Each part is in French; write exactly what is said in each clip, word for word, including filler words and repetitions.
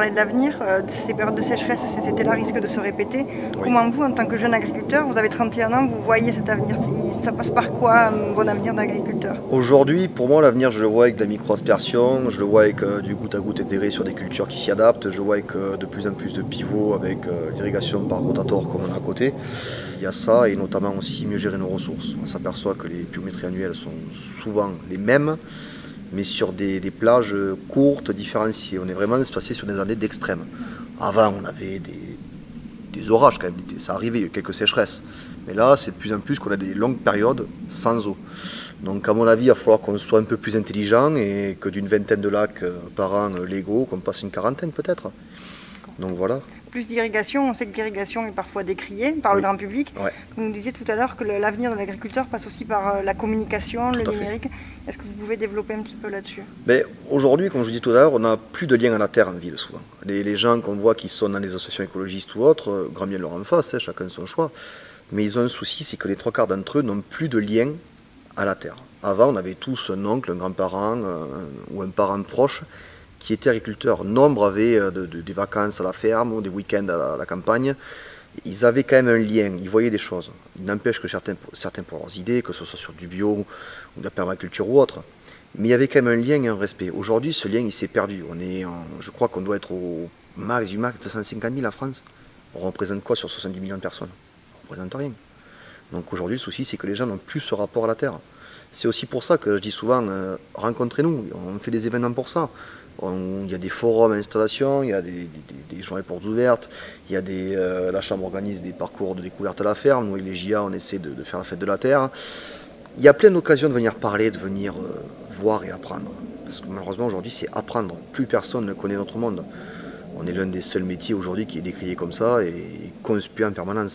parlait de l'avenir, euh, ces périodes de sécheresse, ces étés-là risquent de se répéter. Oui. Comment vous, en tant que jeune agriculteur, vous avez trente et un ans, vous voyez cet avenir? Ça passe par quoi un bon avenir d'agriculteur? Aujourd'hui, pour moi, l'avenir, je le vois avec de la micro-aspersion, je le vois avec euh, du goutte à goutte intégré sur des cultures qui s'y adaptent, je le vois avec euh, de plus en plus de pivots avec euh, l'irrigation par rotator comme on a à côté. Il y a ça et notamment aussi mieux gérer nos ressources. On s'aperçoit que les pluviométries annuelles sont souvent les mêmes, mais sur des, des plages courtes, différenciées. On est vraiment passé sur des années d'extrême. Avant, on avait des, des orages quand même, ça arrivait, il y a eu quelques sécheresses. Mais là, c'est de plus en plus qu'on a des longues périodes sans eau. Donc à mon avis, il va falloir qu'on soit un peu plus intelligent et que d'une vingtaine de lacs par an légaux, qu'on passe une quarantaine peut-être. Donc voilà. Plus d'irrigation, on sait que l'irrigation est parfois décriée par oui. le grand public. Ouais. Vous nous disiez tout à l'heure que l'avenir de l'agriculteur passe aussi par la communication, tout le numérique. Est-ce que vous pouvez développer un petit peu là-dessus? Aujourd'hui, comme je vous dis tout à l'heure, on n'a plus de lien à la terre en ville souvent. Les, les gens qu'on voit qui sont dans les associations écologistes ou autres, grand bien leur en face, hein, chacun son choix. Mais ils ont un souci, c'est que les trois quarts d'entre eux n'ont plus de lien à la terre. Avant, on avait tous un oncle, un grand-parent euh, ou un parent proche qui était agriculteur. Nombre avaient de, de, des vacances à la ferme ou des week-ends à la, à la campagne. Ils avaient quand même un lien, ils voyaient des choses. Il n'empêche que certains, certains pour leurs idées, que ce soit sur du bio ou de la permaculture ou autre. Mais il y avait quand même un lien et un respect. Aujourd'hui, ce lien, il s'est perdu. On est en, je crois qu'on doit être au max du max de cent cinquante mille en France. On représente quoi sur soixante-dix millions de personnes? On ne représente rien. Donc aujourd'hui, le souci, c'est que les gens n'ont plus ce rapport à la terre. C'est aussi pour ça que je dis souvent, euh, rencontrez-nous, on fait des événements pour ça. On, il y a des forums à installation, il y a des, des, des journées portes ouvertes, il y a des, euh, la Chambre organise des parcours de découverte à la ferme, nous avec les J A on essaie de, de faire la fête de la terre. Il y a plein d'occasions de venir parler, de venir euh, voir et apprendre. Parce que malheureusement aujourd'hui c'est apprendre, plus personne ne connaît notre monde. On est l'un des seuls métiers aujourd'hui qui est décrié comme ça et, et conspué en permanence.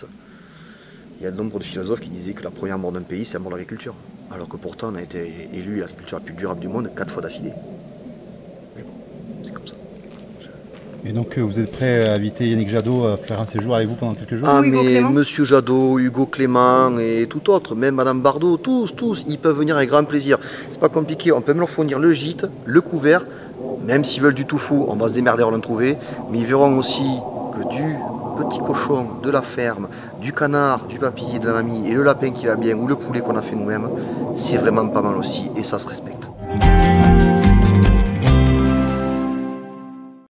Il y a de nombre de philosophes qui disaient que la première mort d'un pays c'est la mort de l'agriculture. Alors que pourtant on a été élu l'agriculture la plus durable du monde quatre fois d'affilée. Mais bon, c'est comme ça. Et donc vous êtes prêt à inviter Yannick Jadot à faire un séjour avec vous pendant quelques jours? Ah mais Monsieur Jadot, Hugo Clément et tout autre, même Madame Bardot, tous, tous, ils peuvent venir avec grand plaisir. C'est pas compliqué, on peut même leur fournir le gîte, le couvert, même s'ils veulent du tofu, on va se démerder à le trouver, mais ils verront aussi que du petit cochon de la ferme, du canard, du papy, de la mamie et le lapin qui va bien ou le poulet qu'on a fait nous-mêmes, c'est vraiment pas mal aussi et ça se respecte.